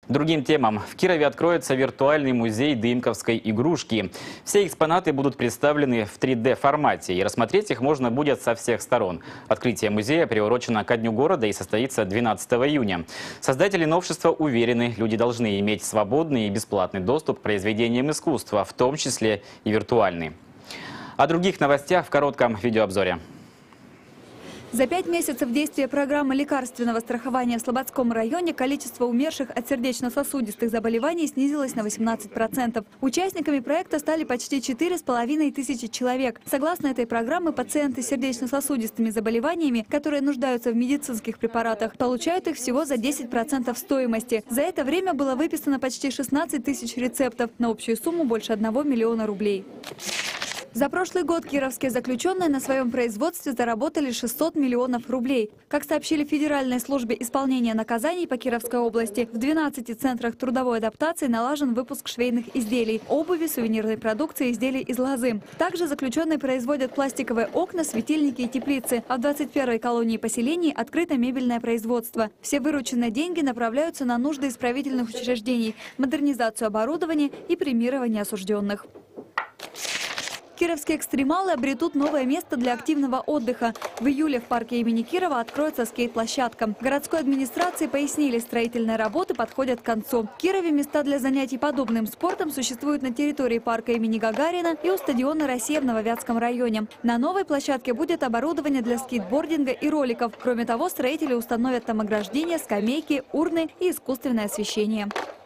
Другим темам. В Кирове откроется виртуальный музей дымковской игрушки. Все экспонаты будут представлены в 3D-формате, и рассмотреть их можно будет со всех сторон. Открытие музея приурочено ко Дню города и состоится 12 июня. Создатели новшества уверены, люди должны иметь свободный и бесплатный доступ к произведениям искусства, в том числе и виртуальный. О других новостях в коротком видеообзоре. За 5 месяцев действия программы лекарственного страхования в Слободском районе количество умерших от сердечно-сосудистых заболеваний снизилось на 18%. Участниками проекта стали почти 4500 человек. Согласно этой программе, пациенты с сердечно-сосудистыми заболеваниями, которые нуждаются в медицинских препаратах, получают их всего за 10% стоимости. За это время было выписано почти 16 тысяч рецептов на общую сумму больше 1 миллиона рублей. За прошлый год кировские заключенные на своем производстве заработали 600 миллионов рублей. Как сообщили в Федеральной службе исполнения наказаний по Кировской области, в 12 центрах трудовой адаптации налажен выпуск швейных изделий, обуви, сувенирной продукции, изделий из лозы. Также заключенные производят пластиковые окна, светильники и теплицы, а в 21-й колонии поселений открыто мебельное производство. Все вырученные деньги направляются на нужды исправительных учреждений, модернизацию оборудования и премирование осужденных. Кировские экстремалы обретут новое место для активного отдыха. В июле в парке имени Кирова откроется скейт-площадка. В городской администрации пояснили, строительные работы подходят к концу. В Кирове места для занятий подобным спортом существуют на территории парка имени Гагарина и у стадиона «Россия» в Нововятском районе. На новой площадке будет оборудование для скейтбординга и роликов. Кроме того, строители установят там ограждения, скамейки, урны и искусственное освещение.